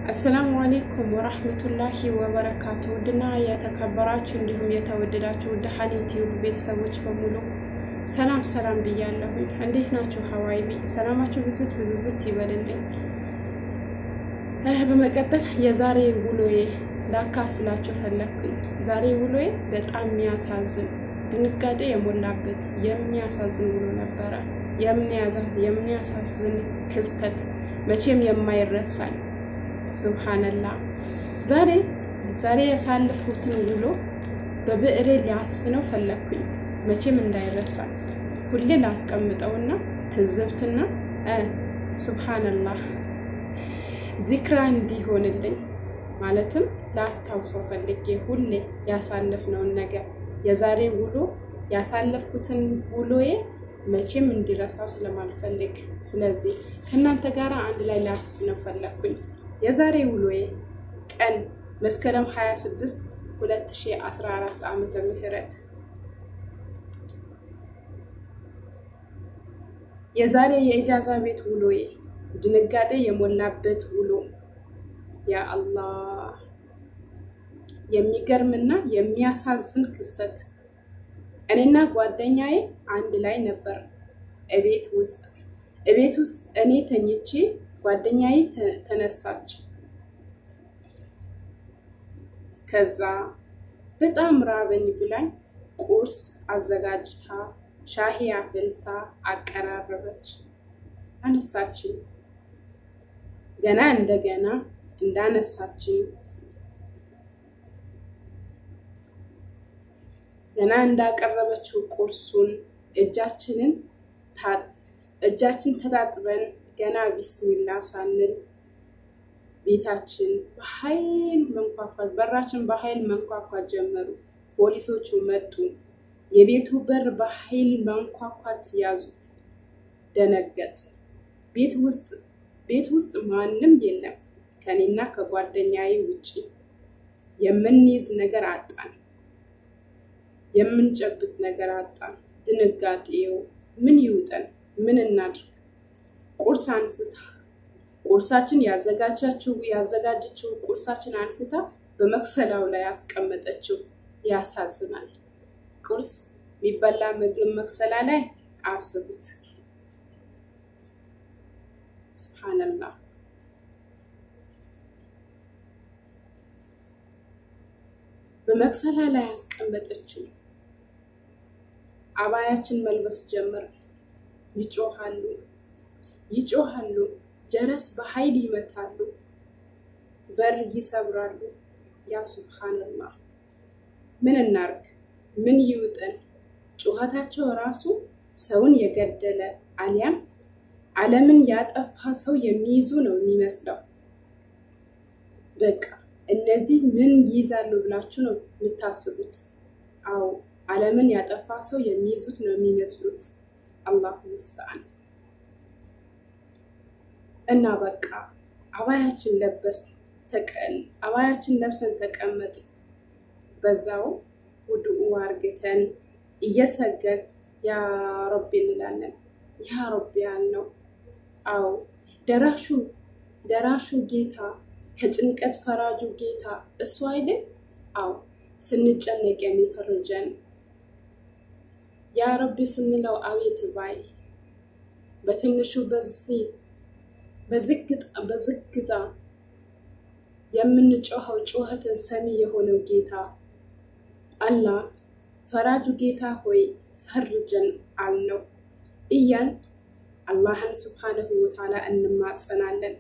السلام عليكم ورحمة الله وبركاته. دنا يتكبراتش عندهم يتودداتش ودحان يوتيوب بيتسويش بمولو. سلام بيالله. عنديش ناتشو حوايبي. سلاماتشو بزت يباللي. بمقدر يا زاري ولوي لا كافلاتشو فلكوي. زاري ولوي بتأم ياسازن. دنقاده يمولابت يمياسازن ولو نبرا. يمياسازن كستت. مچم يمايرسال. سبحان الله. زاري يسالفوتن ولو ببئري لياسفنو فلكوي مچم እንዳይረሳ ሁሌ ላስቀምጠውና ትዝብትና سبحان الله ذكራ እንዲሆንልኝ ማለትም ላስታውሰው ፈልጌ ሁሌ ያሳለፍነው ነገር የዛሬ ውሎ ያሳለፍኩትን ውሎዬ መቼም እንዲረሳው ስለማልፈልግ ስለዚህ ከናንተ ጋር አንድ ላይ ላስፍነው ፈለኩኝ የዛሬ ውሎዬ ቀን መስከረም 26 2014 ዓመተ ምህረት የዛሬ የኢጃዛ ቤት ውሎዬ ድንጋጤ የሞላበት ውሎ ያ አላህ የሚገርምና የሚያሳዝን ክስተት እኔና ጓደኛዬ አንድ ላይ ነበር እቤት ውስጥ እኔ ተኝቼ ጓደኛዬ ተነሳች ከዛ በጣም ራበኝ ብላኝ ቁርስ አዘጋጅታ ሻሂ አፍልታ አቀራረበች አነሳችኝ ገና እንደገና እንዳነሳችኝ ገና እንዳቀረበችው ቁርሱን እጃችን ተጣጥበን ገና ቢስሚላህ ሳንል ቤታችን በኃይል መንኳኳት በራችን በኃይል መንኳኳት ጀመሩ ፖሊሶቹ መጡ የቤቱ በር በኃይል መንኳኳት ያዙ ደነገጥ ቤት ውስጥ ማንንም የለም ከኔና ከጓደኛዬ ውጪ የምንይዝ ነገር አጣን የምንጨብጥ ነገር አጣን ድንጋጤው ምን ይውጠን ምን እናድርግ ቁርሳችን ያዘጋጀችው ቁርሳችን አንስታ በመክሰላው ላይ ያስቀመጠችው ያሳዝናል ቁርስ ሊበላ ምግብ መክሰላ ላይ አስቡት ሱብሃንአላህ በመክሰላ ላይ ያስቀመጠችው አባያችን መልበስ ጀመር ይጮሃሉ ጀረስ በኃይል ይመታሉ በር ይሰብራሉ ያ ሱብሃንአላህ ምን እናርግ ምን ይውጠን ጩኸታቸው ራሱ ሰውን የገደለ አሊያም ዓለምን ያጠፋ ሰው የሚይዙ ነው የሚመስለው በቃ እነዚህ ምን ይይዛሉ ብላችሁ ነው የምታስቡት አው ዓለምን ያጠፋ ሰው የሚይዙት ነው የሚመስሉት አላሁ ሙስተዓን እና በቃ አባያችን ለብሰን ተቀመጥ በዛው ውዱእ አርግተን እየሰገድ ያ ረቢ እንላለን ያ ረቢ ያልነው አው ደራሹ ጌታ ከጭንቀት ፈራጁ ጌታ እሱ አይደል አው ስንጨነቅ የሚፈርጀን ያ ረቢ ስንለው አቤት ባይ በትንሹ በዝግታ የምንጮኸው ጩኸትን ሰሚ የሆነው ጌታ አላህ ፈራጁ ጌታ ሆይ ፈርጀን አልነው እያን አላህን ሱብሃነሁ ወተዓላ እንማጸናለን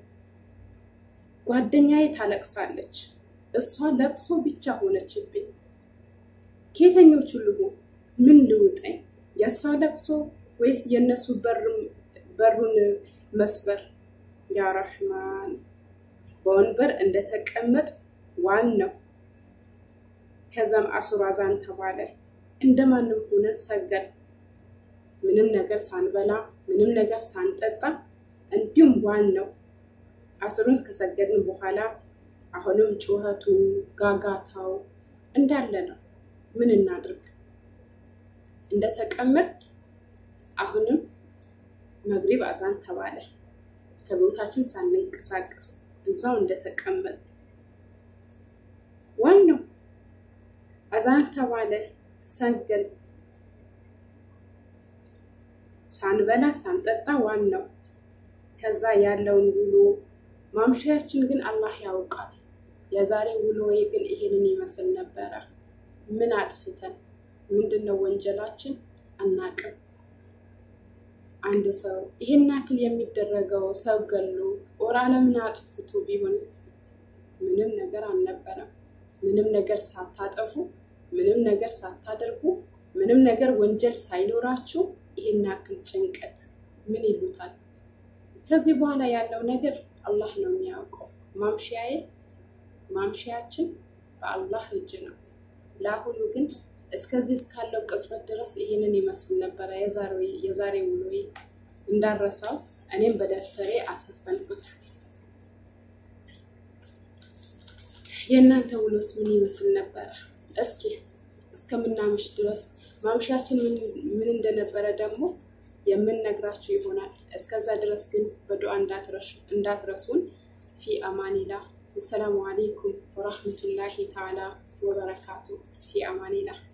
ጓደኛዬ ታለቅሳለች እሷ ለቅሶ ብቻ ሆነችብኝ ከየትኞቹ ምን ልውጠኝ የሷ ለቅሶ ወይስ የነሱ በሩን መስበር ያ ረህማን በወንበር እንደተቀመጥ ዋናው ከዛም አሱር አዛን ተባለ እንደማንም ሆነን ሰገድ ምንም ነገር ሳንበላ ምንም ነገር ሳንጠጣ እንዲሁም ዋናው አሱሩን ከሰገድን በኋላ አሁንም ጩኸቱ ጋጋታው እንዳለ ነው ምን እናድርግ እንደተቀመጥ አሁንም መግሪብ አዛን ተባለ ከቦታችን ሳንንቀሳቀስ እዛው እንደተቀመጥ ዋናው አዛን ተባለ ሰገድ ሳንበላ ሳንጠጣ ዋናው ከዛ ያለውን ውሎ ማምሻያችን ግን አላህ ያውቃል። የዛሬ ውሎዬ ግን ይሄንን ይመስል ነበር። ምን አጥፍተን ምንድነው ወንጀላችን አናቅም። አንድ ሰው ይሄን ያክል የሚደረገው ሰው ገሎ ኦራለምን አጥፍቶ ቢሆን ምንም ነገር አልነበረም። ምንም ነገር ሳታጠፉ ምንም ነገር ሳታደርጉ ምንም ነገር ወንጀል ሳይኖራችሁ ይሄን ያክል ጭንቀት ምን ይሉታል? ከዚህ በኋላ ያለው ነገር አላህ ነው የሚያውቀው። ማምሻያችን በአላህ እጅ ነው። ለአሁኑ ግን እስከዚህ እስካለው ቅጽበት ድረስ ይሄንን ይመስል ነበር የዛሬ ውሎዬ። እንዳረሳው እኔም በደፍተሬ አሰፈንኩት። የእናንተ ውሎስ ምን ይመስል ነበር? እስኪ እስከምናመሽ ድረስ ማምሻችን ምን እንደነበረ ደግሞ የምንነግራችሁ ይሆናል። እስከዛ ድረስ ግን በዱዓ እንዳትረሱን። ፊ አማኒላህ። ወሰላሙ አለይኩም ወራህመቱላሂ ተዓላ ወበረካቱ። ፊ አማኒላህ።